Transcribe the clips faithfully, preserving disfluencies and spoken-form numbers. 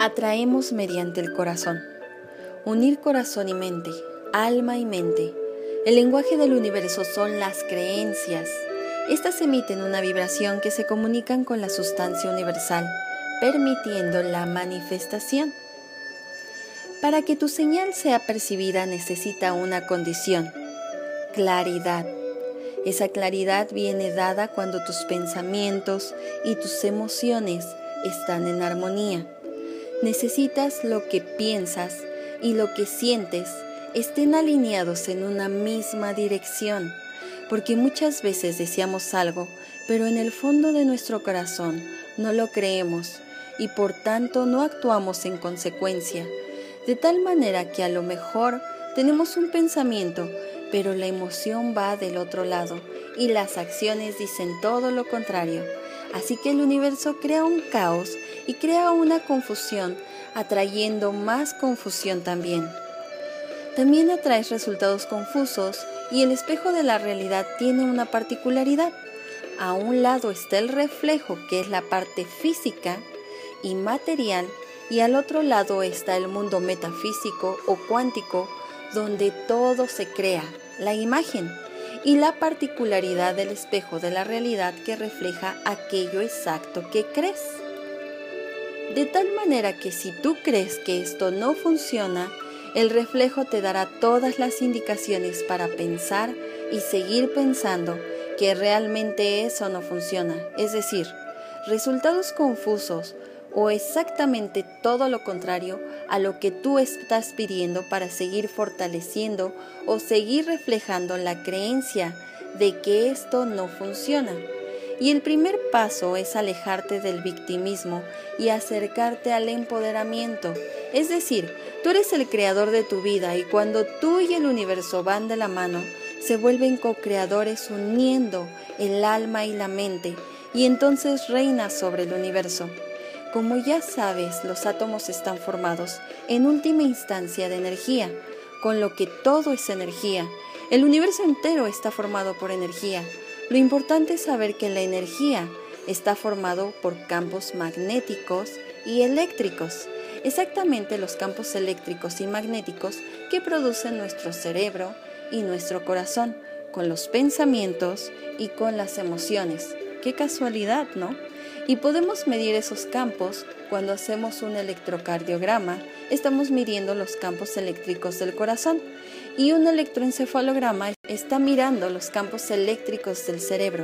Atraemos mediante el corazón. Unir corazón y mente, alma y mente. El lenguaje del universo son las creencias. Estas emiten una vibración que se comunican con la sustancia universal, permitiendo la manifestación. Para que tu señal sea percibida necesita una condición: claridad. Esa claridad viene dada cuando tus pensamientos y tus emociones están en armonía. Necesitas lo que piensas y lo que sientes estén alineados en una misma dirección, porque muchas veces deseamos algo, pero en el fondo de nuestro corazón no lo creemos y por tanto no actuamos en consecuencia, de tal manera que a lo mejor tenemos un pensamiento, pero la emoción va del otro lado y las acciones dicen todo lo contrario. Así que el universo crea un caos y crea una confusión, atrayendo más confusión también. También atraes resultados confusos y el espejo de la realidad tiene una particularidad. A un lado está el reflejo, que es la parte física y material, y al otro lado está el mundo metafísico o cuántico, donde todo se crea, la imagen, y la particularidad del espejo de la realidad que refleja aquello exacto que crees. De tal manera que si tú crees que esto no funciona, el reflejo te dará todas las indicaciones para pensar y seguir pensando que realmente eso no funciona, es decir, resultados confusos o exactamente todo lo contrario a lo que tú estás pidiendo para seguir fortaleciendo o seguir reflejando la creencia de que esto no funciona. Y el primer paso es alejarte del victimismo y acercarte al empoderamiento. Es decir, tú eres el creador de tu vida y cuando tú y el universo van de la mano, se vuelven co-creadores uniendo el alma y la mente, y entonces reinas sobre el universo. Como ya sabes, los átomos están formados en última instancia de energía, con lo que todo es energía. El universo entero está formado por energía. Lo importante es saber que la energía está formado por campos magnéticos y eléctricos, exactamente los campos eléctricos y magnéticos que producen nuestro cerebro y nuestro corazón, con los pensamientos y con las emociones. ¡Qué casualidad!, ¿no? Y podemos medir esos campos cuando hacemos un electrocardiograma. Estamos midiendo los campos eléctricos del corazón y un electroencefalograma está mirando los campos eléctricos del cerebro.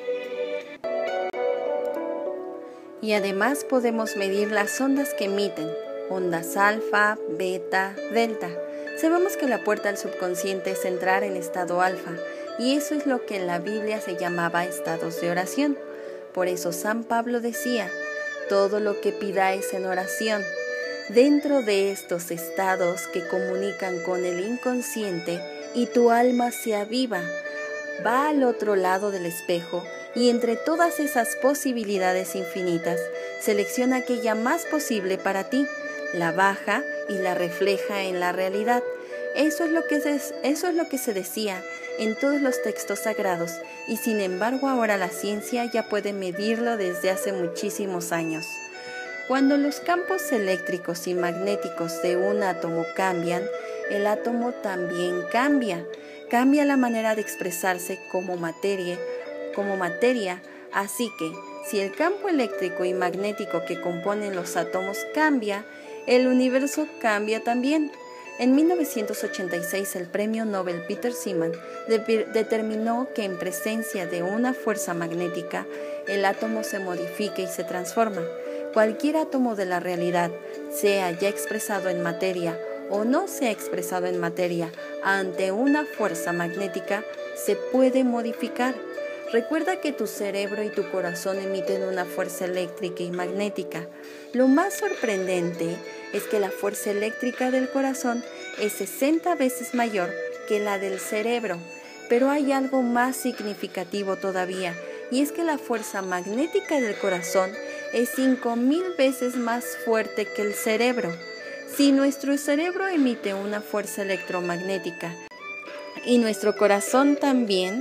Y además podemos medir las ondas que emiten, ondas alfa, beta, delta. Sabemos que la puerta al subconsciente es entrar en estado alfa y eso es lo que en la Biblia se llamaba estados de oración. Por eso San Pablo decía, todo lo que pidáis en oración. Dentro de estos estados que comunican con el inconsciente y tu alma se aviva, va al otro lado del espejo y entre todas esas posibilidades infinitas, selecciona aquella más posible para ti, la baja y la refleja en la realidad. Eso es lo que se, eso es lo que se decía en todos los textos sagrados y sin embargo ahora la ciencia ya puede medirlo desde hace muchísimos años. Cuando los campos eléctricos y magnéticos de un átomo cambian, el átomo también cambia. Cambia la manera de expresarse como materia, como materia, así que si el campo eléctrico y magnético que componen los átomos cambia, el universo cambia también. En mil novecientos ochenta y seis, el premio Nobel Peter Seaman de- determinó que en presencia de una fuerza magnética, el átomo se modifica y se transforma. Cualquier átomo de la realidad, sea ya expresado en materia o no sea expresado en materia, ante una fuerza magnética, se puede modificar. Recuerda que tu cerebro y tu corazón emiten una fuerza eléctrica y magnética. Lo más sorprendente es que la fuerza eléctrica del corazón es sesenta veces mayor que la del cerebro. Pero hay algo más significativo todavía, y es que la fuerza magnética del corazón es cinco mil veces más fuerte que el cerebro. Si nuestro cerebro emite una fuerza electromagnética y nuestro corazón también,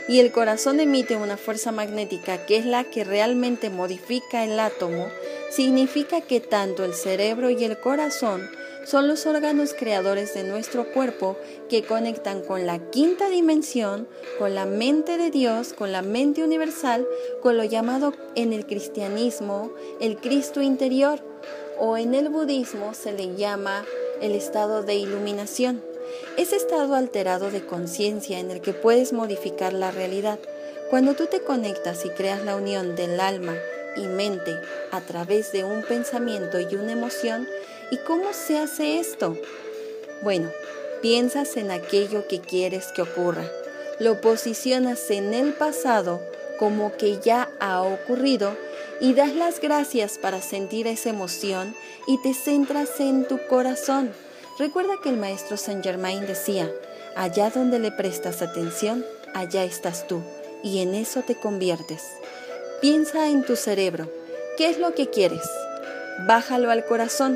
y el corazón emite una fuerza magnética que es la que realmente modifica el átomo, significa que tanto el cerebro y el corazón son los órganos creadores de nuestro cuerpo que conectan con la quinta dimensión, con la mente de Dios, con la mente universal, con lo llamado en el cristianismo el Cristo interior, o en el budismo se le llama el estado de iluminación. Ese estado alterado de conciencia en el que puedes modificar la realidad. Cuando tú te conectas y creas la unión del alma y mente a través de un pensamiento y una emoción. ¿Y cómo se hace esto? Bueno, piensas en aquello que quieres que ocurra, lo posicionas en el pasado como que ya ha ocurrido y das las gracias para sentir esa emoción y te centras en tu corazón. Recuerda que el maestro Saint Germain decía, allá donde le prestas atención, allá estás tú y en eso te conviertes. Piensa en tu cerebro. ¿Qué es lo que quieres? Bájalo al corazón.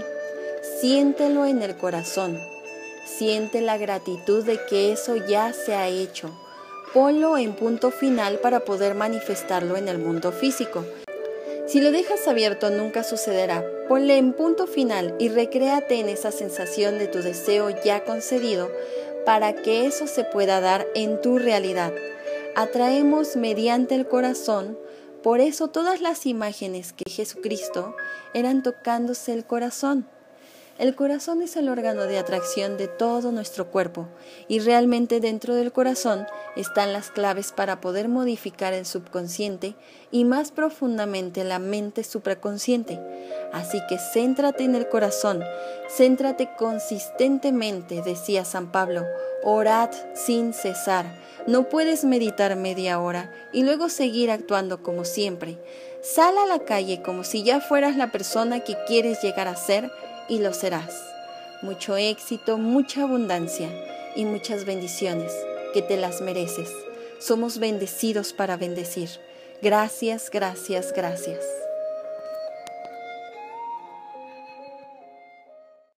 Siéntelo en el corazón. Siente la gratitud de que eso ya se ha hecho. Ponlo en punto final para poder manifestarlo en el mundo físico. Si lo dejas abierto nunca sucederá. Ponle en punto final y recréate en esa sensación de tu deseo ya concedido para que eso se pueda dar en tu realidad. Atraemos mediante el corazón. Por eso todas las imágenes que Jesucristo eran tocándose el corazón. El corazón es el órgano de atracción de todo nuestro cuerpo y realmente dentro del corazón están las claves para poder modificar el subconsciente y más profundamente la mente supraconsciente. Así que céntrate en el corazón, céntrate consistentemente, decía San Pablo, orad sin cesar. No puedes meditar media hora y luego seguir actuando como siempre. Sal a la calle como si ya fueras la persona que quieres llegar a ser y lo serás. Mucho éxito, mucha abundancia y muchas bendiciones que te las mereces. Somos bendecidos para bendecir. Gracias, gracias, gracias.